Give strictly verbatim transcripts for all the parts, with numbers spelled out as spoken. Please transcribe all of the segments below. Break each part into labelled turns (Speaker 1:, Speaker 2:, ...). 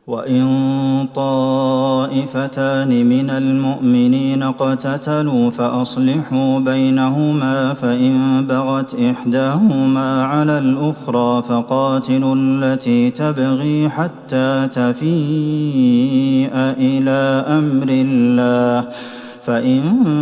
Speaker 1: وإن طائفتان من المؤمنين اقتتلوا فأصلحوا بينهما فإن بغت إحداهما على الأخرى فقاتلوا التي تبغي حتى تفيء إلى أمر الله فإن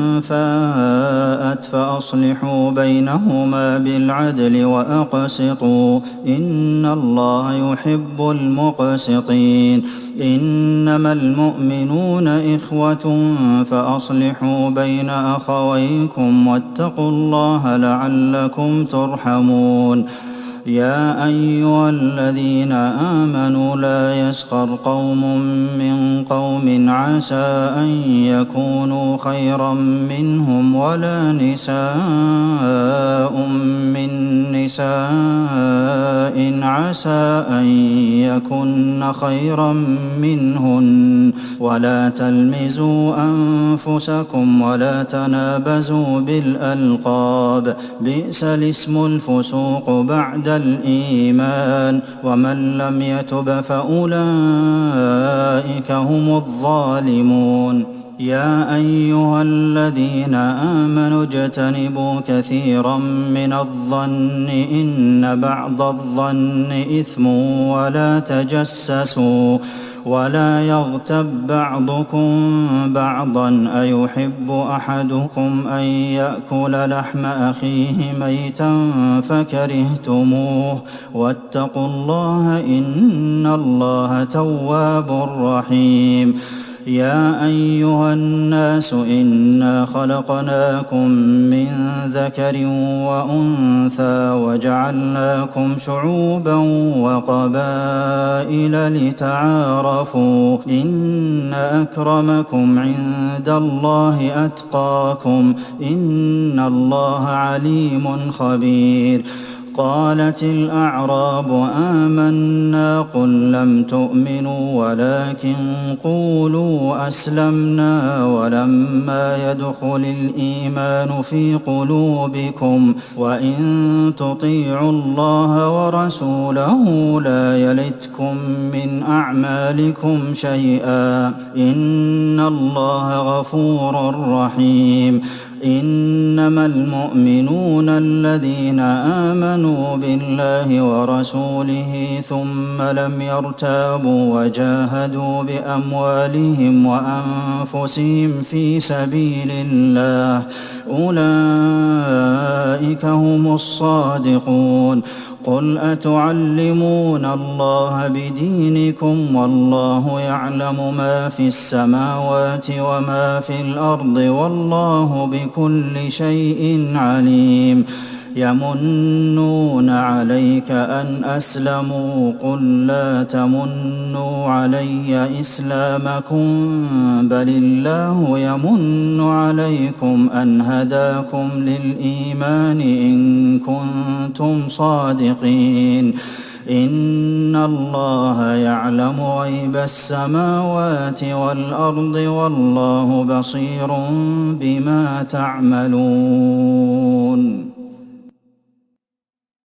Speaker 1: فاءت فأصلحوا بينهما بالعدل وأقسطوا إن الله يحب المقسطين إنما المؤمنون إخوة فأصلحوا بين أخويكم واتقوا الله لعلكم ترحمون يا أيها الذين آمنوا لا يسخر قوم من قوم عسى أن يكونوا خيرا منهم ولا نساء من نساء عسى أن يكن خيرا منهن ولا تلمزوا أنفسكم ولا تنابزوا بالألقاب بئس الاسم الفسوق بعد الإيمان ومن لم يتب فأولئك هم الظالمون يا أيها الذين آمنوا اجتنبوا كثيرا من الظن إن بعض الظن إثم ولا تجسسوا ولا يغتب بعضكم بعضا أيحب أحدكم أن يأكل لحم أخيه ميتا فكرهتموه واتقوا الله إن الله تواب رحيم يا أيها الناس إنا خلقناكم من ذكر وأنثى وجعلناكم شعوبا وقبائل لتعارفوا إن أكرمكم عند الله أتقاكم إن الله عليم خبير قالت الأعراب آمنا قل لم تؤمنوا ولكن قولوا أسلمنا ولما يدخل الإيمان في قلوبكم وإن تطيعوا الله ورسوله لا يلتكم من أعمالكم شيئا إن الله غفور رحيم إنما المؤمنون الذين آمنوا بالله ورسوله ثم لم يرتابوا وجاهدوا بأموالهم وأنفسهم في سبيل الله أولئك هم الصادقون قل أتعلمون الله بدينكم والله يعلم ما في السماوات وما في الأرض والله بكل شيء عليم يمنون عليك أن أسلموا قل لا تمنوا علي إسلامكم بل الله يمن عليكم أن هداكم للإيمان إن كنتم صادقين إن الله يعلم غيب السماوات والأرض والله بصير بما تعملون.